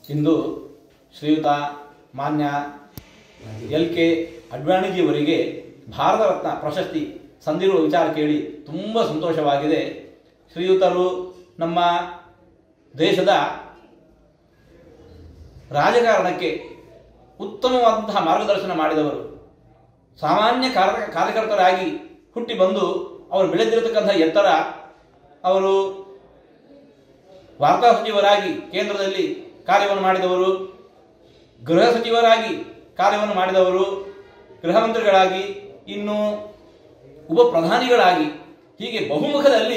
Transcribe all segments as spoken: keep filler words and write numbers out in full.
ಇಂದು ಶ್ರೀಯುತ ಮಾನ್ಯ L K ಅಡ್ವಾಣಿಜಿಯವರಿಗೆ ಭಾರತ ರತ್ನ ಪ್ರಶಸ್ತಿ ಸಂದಿರುವ ವಿಚಾರ ಕೇಳಿ ತುಂಬ ಸಂತೋಷವಾಗಿದೆ. ಶ್ರೀಯುತರು ನಮ್ಮ ದೇಶದ ರಾಜಕಾರಣಕ್ಕೆ ಉತ್ತಮವಾದಂತಹ ಮಾರ್ಗದರ್ಶನ ಮಾಡಿದವರು. ಸಾಮಾನ್ಯ ಕಾರ್ಯಕರ್ತರಾಗಿ ಹುಟ್ಟಿ ಬಂದು ಅವರು ಬೆಳೆದಿರತಕ್ಕಂಥ ಎತ್ತರ, ಅವರು ವಾರ್ತಾ ಸಚಿವರಾಗಿ ಕೇಂದ್ರದಲ್ಲಿ ಕಾರ್ಯವನ್ನು ಮಾಡಿದವರು, ಗೃಹ ಸಚಿವರಾಗಿ ಕಾರ್ಯವನ್ನು ಮಾಡಿದವರು, ಗೃಹ ಮಂತ್ರಿಗಳಾಗಿ, ಇನ್ನು ಉಪ ಪ್ರಧಾನಿಗಳಾಗಿ, ಹೀಗೆ ಬಹುಮುಖದಲ್ಲಿ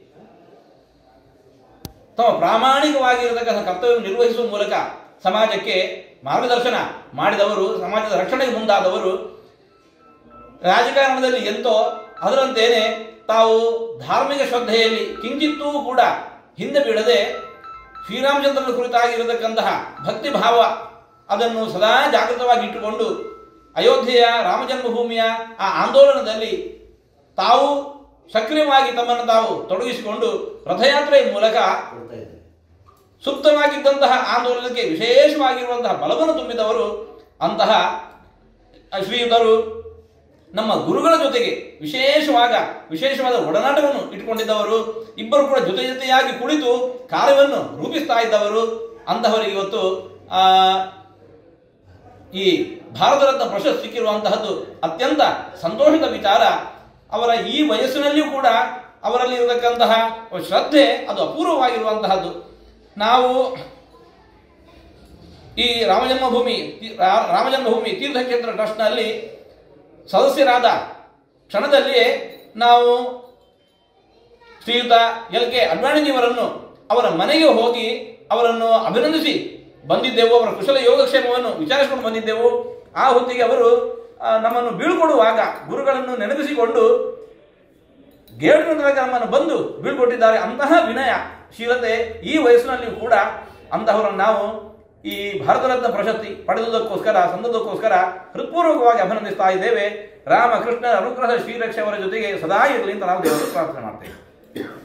ತಮ್ಮ ಪ್ರಾಮಾಣಿಕವಾಗಿರತಕ್ಕಂಥ ಕರ್ತವ್ಯ ನಿರ್ವಹಿಸುವ ಮೂಲಕ ಸಮಾಜಕ್ಕೆ ಮಾರ್ಗದರ್ಶನ ಮಾಡಿದವರು, ಸಮಾಜದ ರಕ್ಷಣೆಗೆ ಮುಂದಾದವರು. ರಾಜಕಾರಣದಲ್ಲಿ ಎಂತೋ ಅದರಂತೇನೆ ತಾವು ಧಾರ್ಮಿಕ ಶ್ರದ್ಧೆಯಲ್ಲಿ ಕಿಂಚಿತ್ತೂ ಕೂಡ ಹಿಂದೆ ಬೀಳದೆ ಶ್ರೀರಾಮಚಂದ್ರನ ಕುರಿತಾಗಿರತಕ್ಕಂತಹ ಭಕ್ತಿ ಭಾವ ಅದನ್ನು ಸದಾ ಜಾಗೃತವಾಗಿ ಇಟ್ಟುಕೊಂಡು ಅಯೋಧ್ಯೆಯ ರಾಮಜನ್ಮಭೂಮಿಯ ಆ ಆಂದೋಲನದಲ್ಲಿ ತಾವು ಸಕ್ರಿಯವಾಗಿ ತಮ್ಮನ್ನು ತಾವು ತೊಡಗಿಸಿಕೊಂಡು ರಥಯಾತ್ರೆಯ ಮೂಲಕ ಸುಪ್ತವಾಗಿದ್ದಂತಹ ಆಂದೋಲನಕ್ಕೆ ವಿಶೇಷವಾಗಿರುವಂತಹ ಬಲವನ್ನು ತುಂಬಿದವರು. ಅಂತಹ ಶ್ರೀಯುತರು ನಮ್ಮ ಗುರುಗಳ ಜೊತೆಗೆ ವಿಶೇಷವಾಗ ವಿಶೇಷವಾದ ಒಡನಾಟವನ್ನು ಇಟ್ಟುಕೊಂಡಿದ್ದವರು. ಇಬ್ಬರು ಕೂಡ ಜೊತೆ ಜೊತೆಯಾಗಿ ಕುಳಿತು ಕಾರ್ಯವನ್ನು ರೂಪಿಸ್ತಾ ಇದ್ದವರು. ಅಂತಹವರಿಗೆ ಇವತ್ತು ಆ ಈ ಭಾರತ ರತ್ನ ಪ್ರಶಸ್ತಿ ಸಿಕ್ಕಿರುವಂತಹದ್ದು ಅತ್ಯಂತ ಸಂತೋಷದ ವಿಚಾರ. ಅವರ ಈ ವಯಸ್ಸಿನಲ್ಲಿಯೂ ಕೂಡ ಅವರಲ್ಲಿ ಇರತಕ್ಕಂತಹ ಶ್ರದ್ಧೆ ಅದು ಅಪೂರ್ವವಾಗಿರುವಂತಹದ್ದು. ನಾವು ಈ ರಾಮಜನ್ಮಭೂಮಿ ರಾಮಜನ್ಮಭೂಮಿ ತೀರ್ಥಕ್ಷೇತ್ರ ಟ್ರಸ್ಟ್ನಲ್ಲಿ ಸದಸ್ಯರಾದ ಕ್ಷಣದಲ್ಲಿಯೇ ನಾವು ಶ್ರೀಯುತ ಎಲ್ ಕೆ ಅಡ್ವಾಣಿಜಿಯವರನ್ನು ಅವರ ಮನೆಗೆ ಹೋಗಿ ಅವರನ್ನು ಅಭಿನಂದಿಸಿ ಬಂದಿದ್ದೆವು. ಅವರ ಕುಶಲ ಯೋಗಕ್ಷೇಮವನ್ನು ವಿಚಾರಿಸಿಕೊಂಡು ಬಂದಿದ್ದೆವು. ಆ ಹೊತ್ತಿಗೆ ಅವರು ನಮ್ಮನ್ನು ಬೀಳ್ಕೊಡುವಾಗ ಗುರುಗಳನ್ನು ನೆನಪಿಸಿಕೊಂಡು ಗೇಟಿನೊಳಗೆ ನಮ್ಮನ್ನು ಬಂದು ಬೀಳ್ಕೊಟ್ಟಿದ್ದಾರೆ. ಅಂತಹ ವಿನಯ ಶೀಲತೆ ಈ ವಯಸ್ಸಿನಲ್ಲಿಯೂ ಕೂಡ ಅಂತಹವರನ್ನು ನಾವು ಈ ಭಾರತ ರತ್ನ ಪ್ರಶಸ್ತಿ ಪಡೆದುದಕ್ಕೋಸ್ಕರ ಸಂದದಕ್ಕೋಸ್ಕರ ಹೃತ್ಪೂರ್ವಕವಾಗಿ ಅಭಿನಂದಿಸ್ತಾ ಇದ್ದೇವೆ. ರಾಮಕೃಷ್ಣರ ಅನುಗ್ರಹ ಶ್ರೀರಕ್ಷೆ ಅವರ ಜೊತೆಗೆ ಸದಾ ಇರಲಿ ಅಂತ ನಾವು ದೇವರ ಪ್ರಾರ್ಥನೆ ಮಾಡ್ತೇವೆ.